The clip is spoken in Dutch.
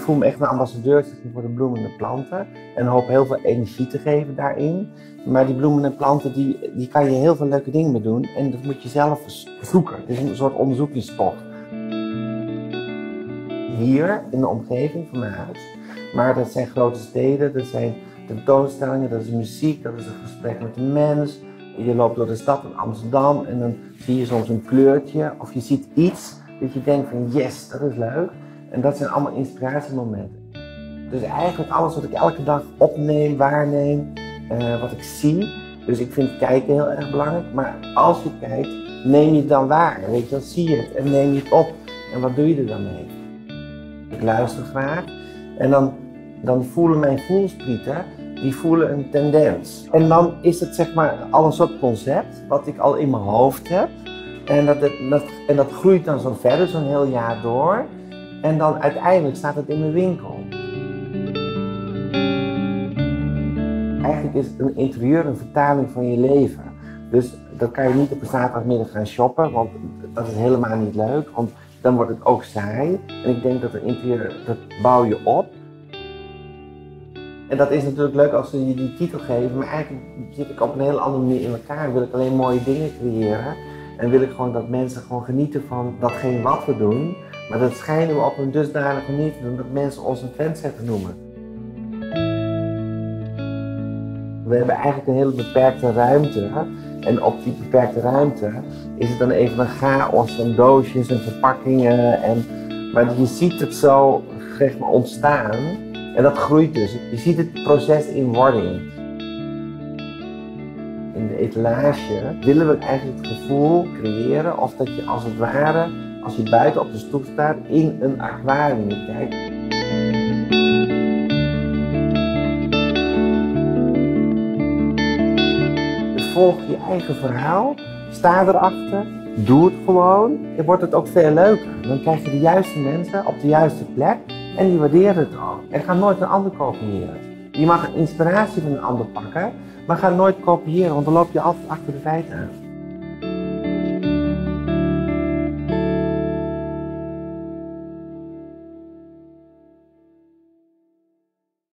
voel me echt een ambassadeur voor de bloemen en planten en hoop heel veel energie te geven daarin. Maar die bloemen en planten, die kan je heel veel leuke dingen mee doen en dat moet je zelf zoeken. Het is een soort onderzoekingstocht. Hier in de omgeving van mijn huis, maar dat zijn grote steden, dat zijn tentoonstellingen, dat is muziek, dat is een gesprek met een mens. Je loopt door de stad in Amsterdam en dan zie je soms een kleurtje of je ziet iets dat je denkt van yes, dat is leuk. En dat zijn allemaal inspiratiemomenten. Dus eigenlijk alles wat ik elke dag opneem, waarneem, wat ik zie. Dus ik vind kijken heel erg belangrijk, maar als je kijkt, neem je het dan waar, weet je, dan zie je het en neem je het op. En wat doe je er dan mee? Ik luister graag en dan voelen mijn voelsprieten, die voelen een tendens. En dan is het zeg maar al een soort concept wat ik al in mijn hoofd heb. En dat groeit dan zo verder, zo'n heel jaar door. En dan uiteindelijk staat het in mijn winkel. Eigenlijk is een interieur een vertaling van je leven. Dus dat kan je niet op een zaterdagmiddag gaan shoppen, want dat is helemaal niet leuk. Want dan wordt het ook saai. En ik denk dat een interieur, dat bouw je op. En dat is natuurlijk leuk als ze je die titel geven, maar eigenlijk zit ik op een hele andere manier in elkaar. Wil ik alleen mooie dingen creëren. En wil ik gewoon dat mensen gewoon genieten van datgene wat we doen. Maar dat schijnen we op een dusdanige manier te doen dat mensen ons een trendsetter noemen. We hebben eigenlijk een hele beperkte ruimte. En op die beperkte ruimte is het dan even een chaos van doosjes en verpakkingen. Maar je ziet het zo zeg maar, ontstaan. En dat groeit dus. Je ziet het proces in wording. In de etalage willen we eigenlijk het gevoel creëren of dat je als het ware, als je buiten op de stoep staat, in een aquarium kijkt. Dus volg je eigen verhaal, sta erachter, doe het gewoon. Dan wordt het ook veel leuker. Dan krijg je de juiste mensen op de juiste plek en die waarderen het ook. En ga nooit een ander kopiëren. Je mag een inspiratie van een ander pakken, maar ga nooit kopiëren, want dan loop je altijd achter de feiten aan.